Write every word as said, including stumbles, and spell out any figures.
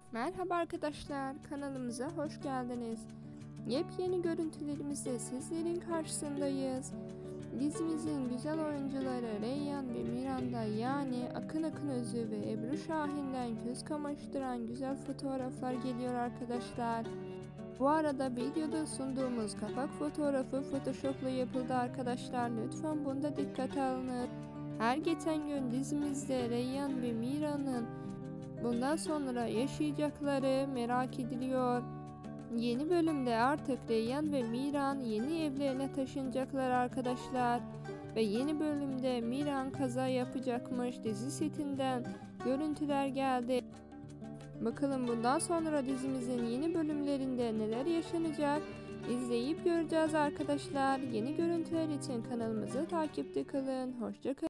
Merhaba arkadaşlar, kanalımıza hoş geldiniz. Yepyeni görüntülerimizle sizlerin karşısındayız. Dizimizin güzel oyuncuları Reyhan ve Miranda, yani Akın Akınözü ve Ebru Şahin'den göz kamaştıran güzel fotoğraflar geliyor arkadaşlar. Bu arada videoda sunduğumuz kapak fotoğrafı Photoshop'la yapıldı arkadaşlar. Lütfen bunda dikkat alın. Her geçen gün dizimizde Reyhan ve Mira'nın bundan sonra yaşayacakları merak ediliyor. Yeni bölümde artık Reyhan ve Miran yeni evlerine taşınacaklar arkadaşlar. Ve yeni bölümde Miran kaza yapacakmış, dizi setinden görüntüler geldi. Bakalım bundan sonra dizimizin yeni bölümlerinde neler yaşanacak, izleyip göreceğiz arkadaşlar. Yeni görüntüler için kanalımızı takipte kalın. Hoşça kalın.